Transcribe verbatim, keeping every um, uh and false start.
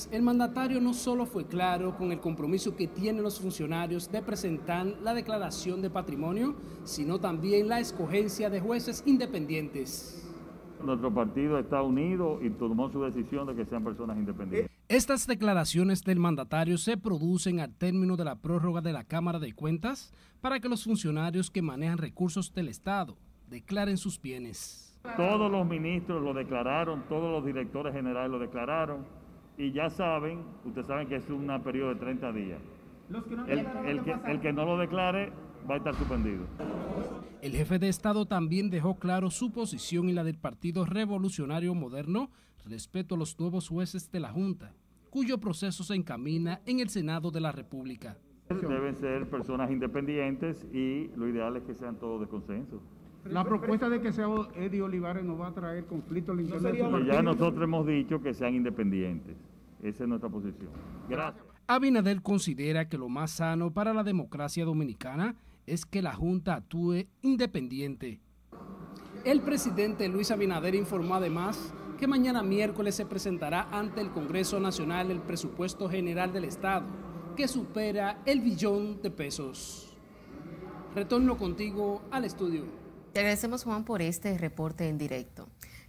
Además, el mandatario no solo fue claro con el compromiso que tienen los funcionarios de presentar la declaración de patrimonio, sino también la escogencia de jueces independientes. Nuestro partido está unido y tomó su decisión de que sean personas independientes. Estas declaraciones del mandatario se producen al término de la prórroga de la Cámara de Cuentas para que los funcionarios que manejan recursos del Estado declaren sus bienes. Todos los ministros lo declararon, todos los directores generales lo declararon y ya saben, ustedes saben que es un periodo de treinta días. El, el, que, el que no lo declare va a estar suspendido. El jefe de Estado también dejó claro su posición y la del Partido Revolucionario Moderno respecto a los nuevos jueces de la Junta, cuyo proceso se encamina en el Senado de la República. Deben ser personas independientes y lo ideal es que sean todos de consenso. La propuesta de que sea Eddie Olivares no va a traer conflicto al interior de su partido. Ya nosotros hemos dicho que sean independientes. Esa es nuestra posición. Gracias. Abinader considera que lo más sano para la democracia dominicana es que la Junta actúe independiente. El presidente Luis Abinader informó además que mañana miércoles se presentará ante el Congreso Nacional el presupuesto general del Estado, que supera el billón de pesos. Retorno contigo al estudio. Te agradecemos, Juan, por este reporte en directo.